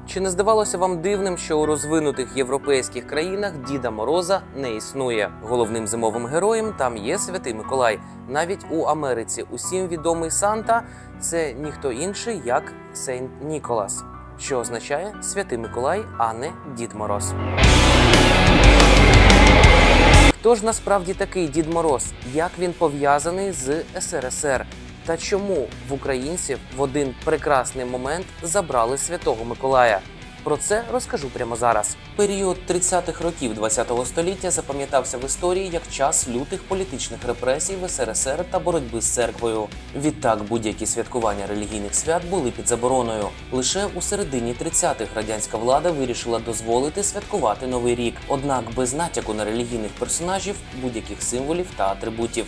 Чи не здавалося вам дивним, що у розвинутих європейських країнах Діда Мороза не існує? Головним зимовим героєм там є Святий Миколай. Навіть у Америці усім відомий Санта – це ніхто інший, як Сейнт Ніколас, що означає Святий Миколай, а не Дід Мороз. Хто ж насправді такий Дід Мороз? Як він пов'язаний з СРСР? Та чому в українців в один прекрасний момент забрали Святого Миколая? Про це розкажу прямо зараз. Період 30-х років ХХ століття запам'ятався в історії як час лютих політичних репресій в СРСР та боротьби з церквою. Відтак будь-які святкування релігійних свят були під забороною. Лише у середині 30-х радянська влада вирішила дозволити святкувати Новий рік, однак без натяку на релігійних персонажів, будь-яких символів та атрибутів.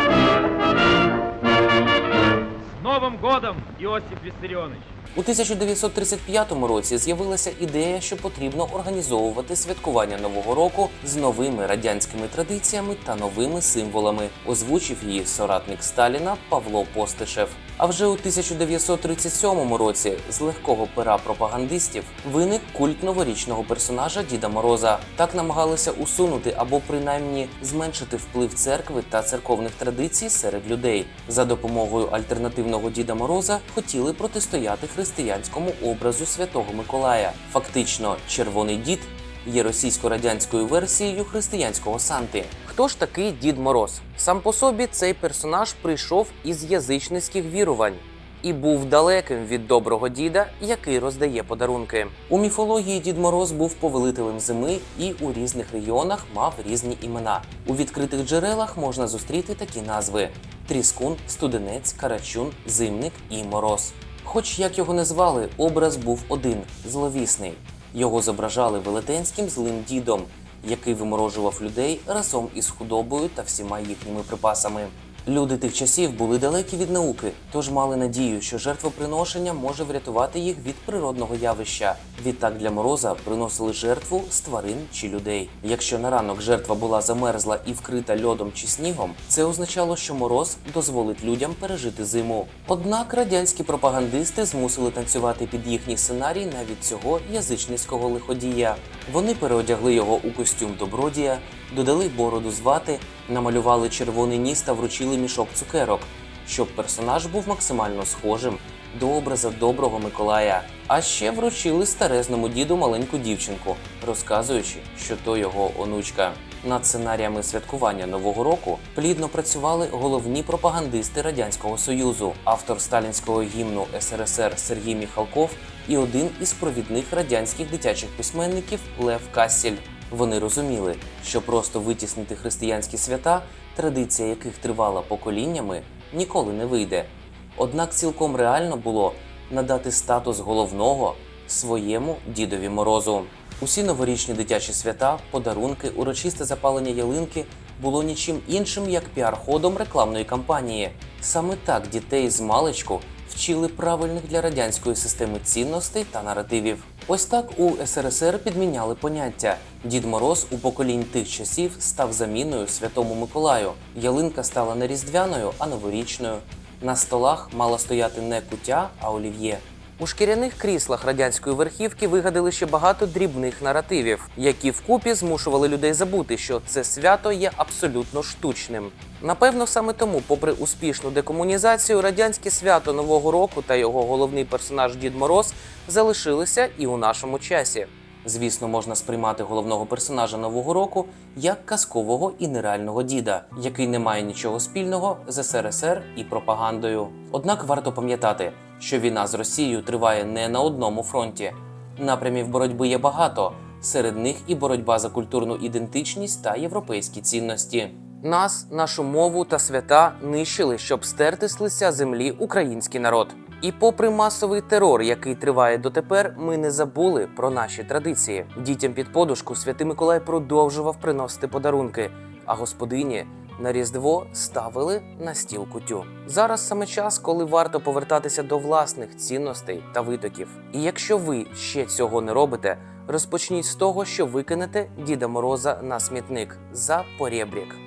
Новим годом, Іосиф Віссаріонович! У 1935 році з'явилася ідея, що потрібно організовувати святкування Нового року з новими радянськими традиціями та новими символами. Озвучив її соратник Сталіна Павло Постишев. А вже у 1937 році з легкого пера пропагандистів виник культ новорічного персонажа Діда Мороза. Так намагалися усунути або принаймні зменшити вплив церкви та церковних традицій серед людей. За допомогою альтернативного Діда Мороза хотіли протистояти християнському образу Святого Миколая. Фактично, Червоний Дід є російсько-радянською версією християнського Санти. Хто ж такий Дід Мороз? Сам по собі цей персонаж прийшов із язичницьких вірувань і був далеким від доброго діда, який роздає подарунки. У міфології Дід Мороз був повелителем зими і у різних регіонах мав різні імена. У відкритих джерелах можна зустріти такі назви: Тріскун, Студенець, Карачун, Зимник і Мороз. Хоч як його не звали, образ був один – зловісний. Його зображали велетенським злим дідом, який виморожував людей разом із худобою та всіма їхніми припасами. Люди тих часів були далекі від науки, тож мали надію, що жертвоприношення може врятувати їх від природного явища. Відтак для Мороза приносили жертву з тварин чи людей. Якщо на ранок жертва була замерзла і вкрита льодом чи снігом, це означало, що Мороз дозволить людям пережити зиму. Однак радянські пропагандисти змусили танцювати під їхній сценарій навіть цього язичницького лиходія. Вони переодягли його у костюм добродія, додали бороду з вати, намалювали червоний ніс та вручили мішок цукерок, щоб персонаж був максимально схожим до образа доброго Миколая. А ще вручили старезному діду маленьку дівчинку, розказуючи, що то його онучка. Над сценаріями святкування Нового року плідно працювали головні пропагандисти Радянського Союзу, автор сталінського гімну СРСР Сергій Міхалков і один із провідних радянських дитячих письменників Лев Кассіль. Вони розуміли, що просто витіснити християнські свята, традиція яких тривала поколіннями, ніколи не вийде. Однак цілком реально було надати статус головного своєму Дідові Морозу. Усі новорічні дитячі свята, подарунки, урочисте запалення ялинки було нічим іншим, як піар-ходом рекламної кампанії. Саме так дітей з маличку вчили правильних для радянської системи цінностей та наративів. Ось так у СРСР підміняли поняття. Дід Мороз у поколінь тих часів став заміною Святому Миколаю. Ялинка стала не різдвяною, а новорічною. На столах мала стояти не куття, а олів'є. У шкіряних кріслах радянської верхівки вигадали ще багато дрібних наративів, які вкупі змушували людей забути, що це свято є абсолютно штучним. Напевно, саме тому, попри успішну декомунізацію, радянське свято Нового року та його головний персонаж Дід Мороз залишилися і у нашому часі. Звісно, можна сприймати головного персонажа Нового року як казкового і нереального діда, який не має нічого спільного з СРСР і пропагандою. Однак варто пам'ятати, що війна з Росією триває не на одному фронті. Напрямів боротьби є багато, серед них і боротьба за культурну ідентичність та європейські цінності. Нас, нашу мову та свята нищили, щоб стерти з лиця землі український народ. І попри масовий терор, який триває дотепер, ми не забули про наші традиції. Дітям під подушку Святий Миколай продовжував приносити подарунки, а господині на Різдво ставили на стіл кутю. Зараз саме час, коли варто повертатися до власних цінностей та витоків. І якщо ви ще цього не робите, розпочніть з того, що викинете Діда Мороза на смітник за порєбрік.